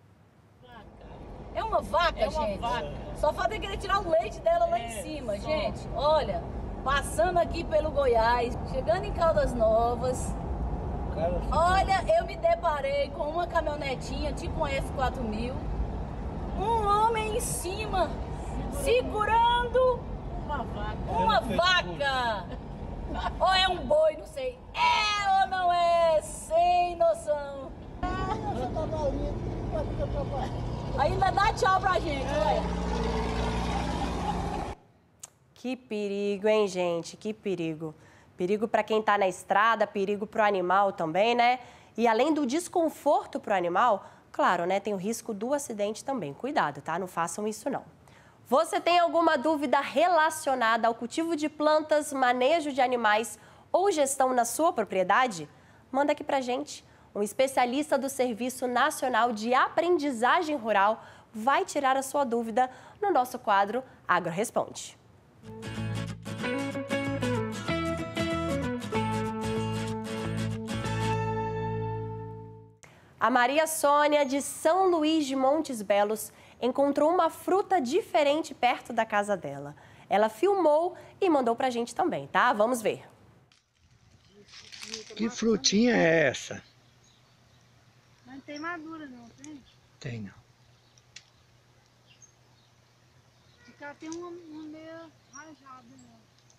É uma vaca, é uma gente. Vaca. Só falta querer tirar o leite dela lá é, em cima, só. Gente. Olha, passando aqui pelo Goiás, chegando em Caldas Novas. Olha, eu me deparei com uma caminhonetinha, tipo um F quatro mil. Um homem em cima, segurando uma vaca. Uma vaca. Ou é um boi, não sei. É ou não é? Sem noção. Ainda dá tchau pra gente, olha. Que perigo, hein, gente? Que perigo. Perigo para quem tá na estrada, perigo pro animal também, né? E além do desconforto pro animal, claro, né, tem o risco do acidente também. Cuidado, tá? Não façam isso, não. Você tem alguma dúvida relacionada ao cultivo de plantas, manejo de animais ou gestão na sua propriedade? Manda aqui pra gente. Um especialista do Serviço Nacional de Aprendizagem Rural vai tirar a sua dúvida no nosso quadro Agro Responde. A Maria Sônia, de São Luís de Montes Belos, encontrou uma fruta diferente perto da casa dela. Ela filmou e mandou pra gente também, tá? Vamos ver. Que frutinha é essa? Não tem madura não, tem? Tem não. E cá tem uma, uma meia rajada, né?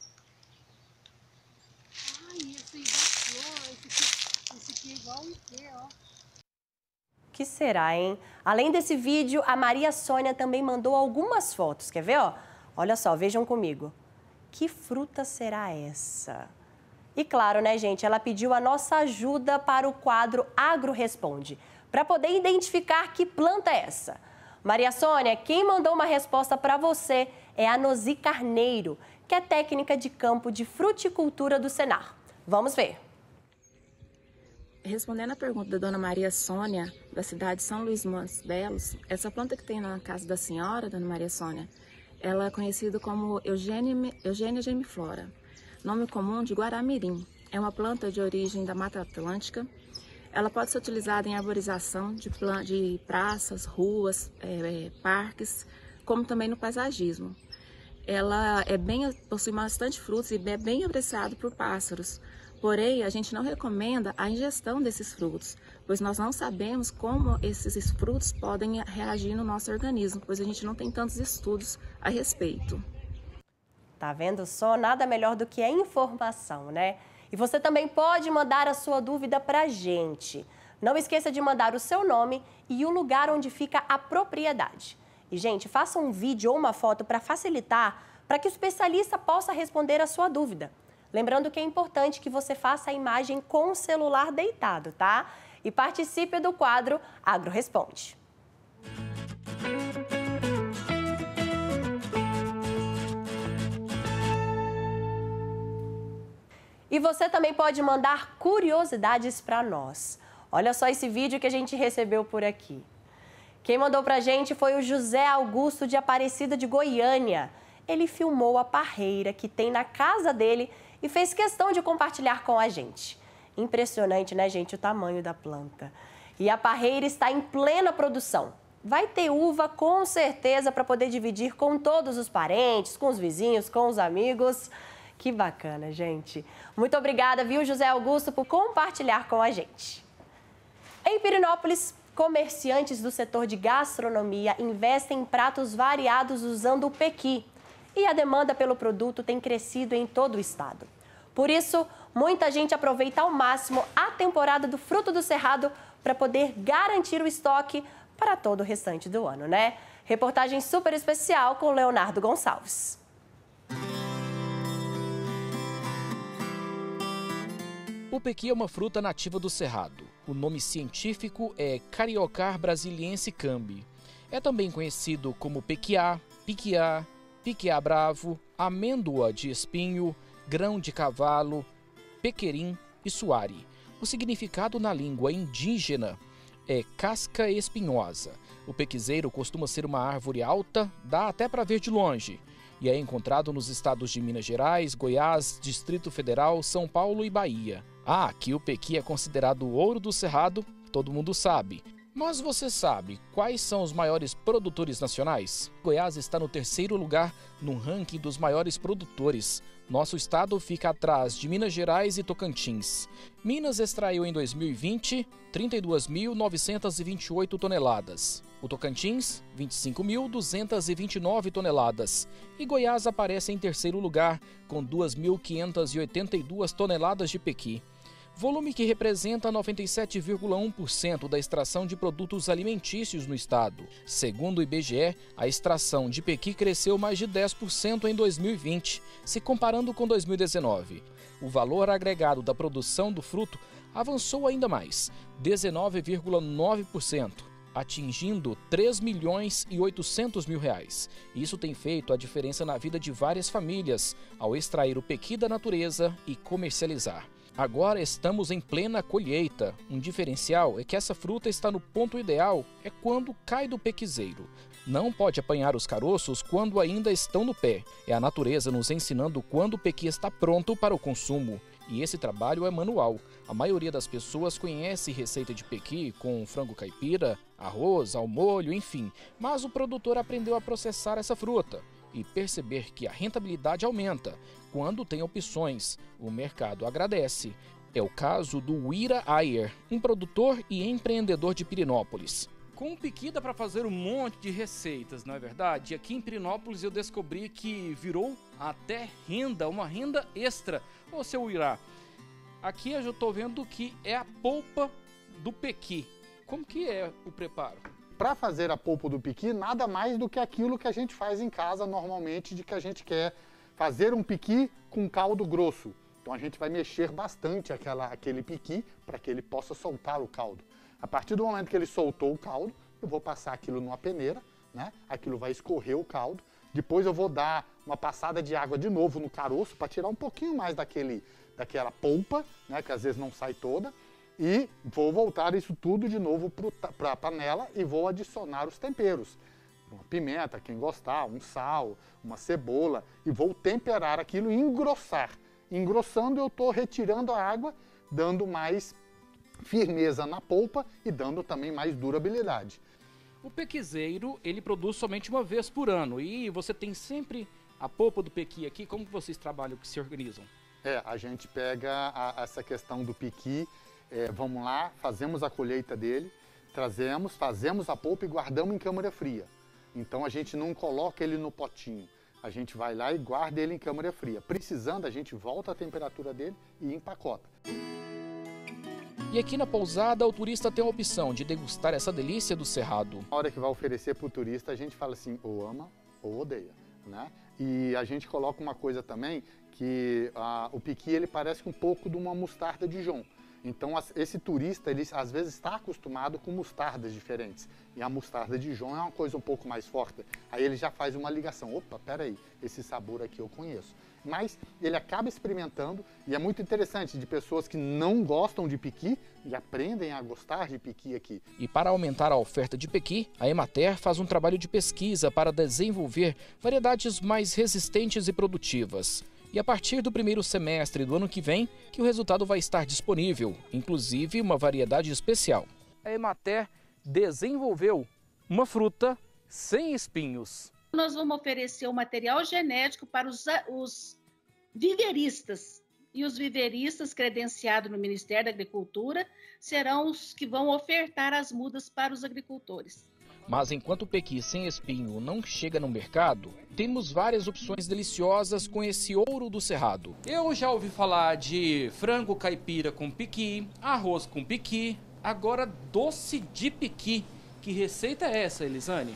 Ai, esse aí da flor, esse aqui, esse aqui é igual um quê, ó. Que será, hein? Além desse vídeo, a Maria Sônia também mandou algumas fotos. Quer ver, ó? Olha só, vejam comigo. Que fruta será essa? E claro, né, gente? Ela pediu a nossa ajuda para o quadro Agro Responde, para poder identificar que planta é essa. Maria Sônia, quem mandou uma resposta para você é a Nozi Carneiro, que é técnica de campo de fruticultura do Senar. Vamos ver. Respondendo à pergunta da dona Maria Sônia, da cidade de São Luís Montes Belos, essa planta que tem na casa da senhora, dona Maria Sônia, ela é conhecida como Eugênia, Eugênia gemiflora, nome comum de guaramirim. É uma planta de origem da Mata Atlântica. Ela pode ser utilizada em arborização de, de praças, ruas, é, parques, como também no paisagismo. Ela é bem, possui bastante frutos e é bem apreciada por pássaros. Porém, a gente não recomenda a ingestão desses frutos, pois nós não sabemos como esses frutos podem reagir no nosso organismo, pois a gente não tem tantos estudos a respeito. Tá vendo só? Nada melhor do que a informação, né? E você também pode mandar a sua dúvida pra gente. Não esqueça de mandar o seu nome e o lugar onde fica a propriedade. E, gente, faça um vídeo ou uma foto para facilitar, para que o especialista possa responder a sua dúvida. Lembrando que é importante que você faça a imagem com o celular deitado, tá? E participe do quadro Agro Responde. E você também pode mandar curiosidades para nós. Olha só esse vídeo que a gente recebeu por aqui. Quem mandou pra gente foi o José Augusto de Aparecida de Goiânia. Ele filmou a parreira que tem na casa dele e fez questão de compartilhar com a gente. Impressionante, né, gente, o tamanho da planta. E a parreira está em plena produção. Vai ter uva com certeza para poder dividir com todos os parentes, com os vizinhos, com os amigos. Que bacana, gente. Muito obrigada, viu, José Augusto, por compartilhar com a gente. Em Pirenópolis, comerciantes do setor de gastronomia investem em pratos variados usando o pequi. E a demanda pelo produto tem crescido em todo o estado. Por isso, muita gente aproveita ao máximo a temporada do fruto do cerrado para poder garantir o estoque para todo o restante do ano, né? Reportagem super especial com Leonardo Gonçalves. O pequi é uma fruta nativa do Cerrado. O nome científico é Cariocar brasiliense cambi. É também conhecido como pequiá, piquiá, piquiá bravo, amêndoa de espinho, grão de cavalo, pequerim e suari. O significado na língua indígena é casca espinhosa. O pequizeiro costuma ser uma árvore alta, dá até para ver de longe, e é encontrado nos estados de Minas Gerais, Goiás, Distrito Federal, São Paulo e Bahia. Ah, que o pequi é considerado o ouro do cerrado, todo mundo sabe. Mas você sabe quais são os maiores produtores nacionais? Goiás está no terceiro lugar no ranking dos maiores produtores. Nosso estado fica atrás de Minas Gerais e Tocantins. Minas extraiu em dois mil e vinte trinta e duas mil novecentas e vinte e oito toneladas. O Tocantins, vinte e cinco mil duzentas e vinte e nove toneladas. E Goiás aparece em terceiro lugar, com duas mil quinhentas e oitenta e duas toneladas de pequi. Volume que representa noventa e sete vírgula um por cento da extração de produtos alimentícios no estado. Segundo o I B G E, a extração de pequi cresceu mais de dez por cento em dois mil e vinte, se comparando com dois mil e dezenove. O valor agregado da produção do fruto avançou ainda mais, dezenove vírgula nove por cento, atingindo três milhões e oitocentos mil reais. Isso tem feito a diferença na vida de várias famílias, ao extrair o pequi da natureza e comercializar. Agora estamos em plena colheita. Um diferencial é que essa fruta está no ponto ideal, é quando cai do pequizeiro. Não pode apanhar os caroços quando ainda estão no pé. É a natureza nos ensinando quando o pequi está pronto para o consumo. E esse trabalho é manual. A maioria das pessoas conhece receita de pequi com frango caipira, arroz, ao molho, enfim. Mas o produtor aprendeu a processar essa fruta e perceber que a rentabilidade aumenta quando tem opções. O mercado agradece. É o caso do Wira Ayer, um produtor e empreendedor de Pirenópolis. Com o pequi dá para fazer um monte de receitas, não é verdade? Aqui em Pirenópolis eu descobri que virou até renda, uma renda extra. Ô, seu Wira, aqui eu já estou vendo que é a polpa do pequi. Como que é o preparo? Para fazer a polpa do pequi, nada mais do que aquilo que a gente faz em casa normalmente, de que a gente quer fazer um pequi com caldo grosso. Então a gente vai mexer bastante aquela, aquele pequi para que ele possa soltar o caldo. A partir do momento que ele soltou o caldo, eu vou passar aquilo numa peneira, né? Aquilo vai escorrer o caldo. Depois eu vou dar uma passada de água de novo no caroço para tirar um pouquinho mais daquele, daquela polpa, né, que às vezes não sai toda. E vou voltar isso tudo de novo para a panela e vou adicionar os temperos. Uma pimenta, quem gostar, um sal, uma cebola, e vou temperar aquilo e engrossar. Engrossando, eu estou retirando a água, dando mais firmeza na polpa e dando também mais durabilidade. O pequizeiro, ele produz somente uma vez por ano e você tem sempre a polpa do pequi aqui. Como que vocês trabalham, que se organizam? É, a gente pega a, essa questão do pequi, é, vamos lá, fazemos a colheita dele, trazemos, fazemos a polpa e guardamos em câmara fria. Então a gente não coloca ele no potinho, a gente vai lá e guarda ele em câmara fria. Precisando, a gente volta a temperatura dele e empacota. E aqui na pousada, o turista tem a opção de degustar essa delícia do cerrado. Na hora que vai oferecer para o turista, a gente fala assim, ou ama ou odeia, né? E a gente coloca uma coisa também, que ah, o pequi ele parece um pouco de uma mostarda Dijon. Então esse turista, ele às vezes está acostumado com mostardas diferentes. E a mostarda Dijon é uma coisa um pouco mais forte. Aí ele já faz uma ligação, opa, peraí, esse sabor aqui eu conheço. Mas ele acaba experimentando e é muito interessante de pessoas que não gostam de pequi e aprendem a gostar de pequi aqui. E para aumentar a oferta de pequi, a Emater faz um trabalho de pesquisa para desenvolver variedades mais resistentes e produtivas. E a partir do primeiro semestre do ano que vem, que o resultado vai estar disponível, inclusive uma variedade especial. A Emater desenvolveu uma fruta sem espinhos. Nós vamos oferecer o material genético para os, os viveristas. E os viveristas credenciados no Ministério da Agricultura serão os que vão ofertar as mudas para os agricultores. Mas enquanto o pequi sem espinho não chega no mercado, temos várias opções deliciosas com esse ouro do cerrado. Eu já ouvi falar de frango caipira com pequi, arroz com pequi, agora doce de pequi. Que receita é essa, Elisane?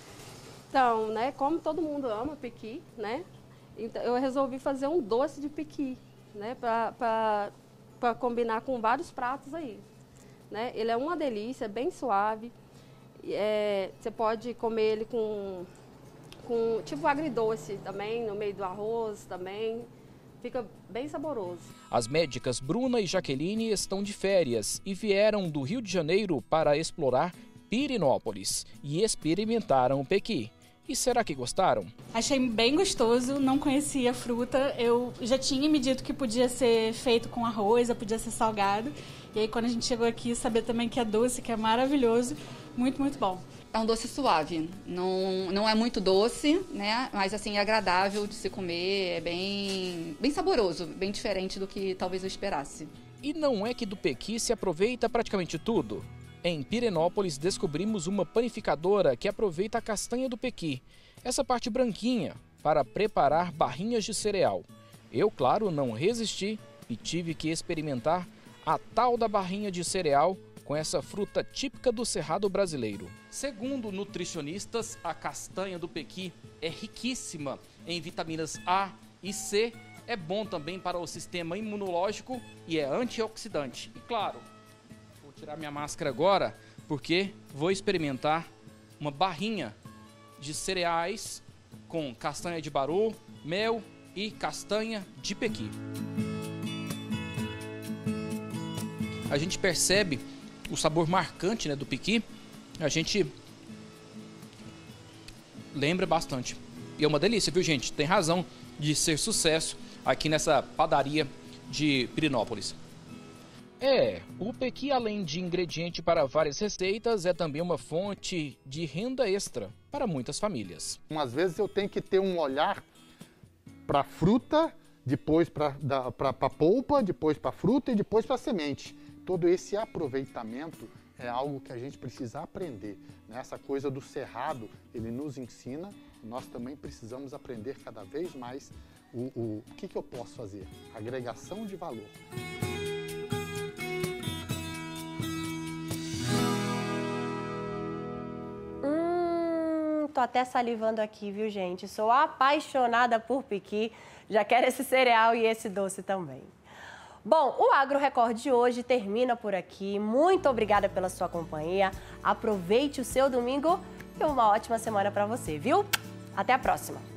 Então, né, como todo mundo ama pequi, né, então eu resolvi fazer um doce de pequi, né, para combinar com vários pratos aí, né. Ele é uma delícia, bem suave, é, você pode comer ele com, com tipo agridoce também, no meio do arroz também, fica bem saboroso. As médicas Bruna e Jaqueline estão de férias e vieram do Rio de Janeiro para explorar Pirenópolis e experimentaram o pequi. E será que gostaram? Achei bem gostoso, não conhecia a fruta. Eu já tinha me dito que podia ser feito com arroz, podia ser salgado. E aí quando a gente chegou aqui, saber também que é doce, que é maravilhoso. Muito, muito bom. É um doce suave, não, não é muito doce, né? Mas assim, é agradável de se comer, é bem, bem saboroso, bem diferente do que talvez eu esperasse. E não é que do pequi se aproveita praticamente tudo? Em Pirenópolis, descobrimos uma panificadora que aproveita a castanha do pequi, essa parte branquinha, para preparar barrinhas de cereal. Eu, claro, não resisti e tive que experimentar a tal da barrinha de cereal com essa fruta típica do cerrado brasileiro. Segundo nutricionistas, a castanha do pequi é riquíssima em vitaminas A e C, é bom também para o sistema imunológico e é antioxidante. E claro, vou tirar minha máscara agora porque vou experimentar uma barrinha de cereais com castanha de baru, mel e castanha de pequi. A gente percebe o sabor marcante, né, do pequi, a gente lembra bastante. E é uma delícia, viu, gente? Tem razão de ser sucesso aqui nessa padaria de Pirenópolis. É, o pequi, além de ingrediente para várias receitas, é também uma fonte de renda extra para muitas famílias. Às vezes eu tenho que ter um olhar para a fruta, depois para a polpa, depois para a fruta e depois para a semente. Todo esse aproveitamento é algo que a gente precisa aprender. Essa coisa do cerrado, ele nos ensina, nós também precisamos aprender cada vez mais o, o, o que, que eu posso fazer, agregação de valor. Hum, tô até salivando aqui, viu, gente? Sou apaixonada por pequi, já quero esse cereal e esse doce também. Bom, o Agro Record de hoje termina por aqui. Muito obrigada pela sua companhia. Aproveite o seu domingo e uma ótima semana para você, viu? Até a próxima!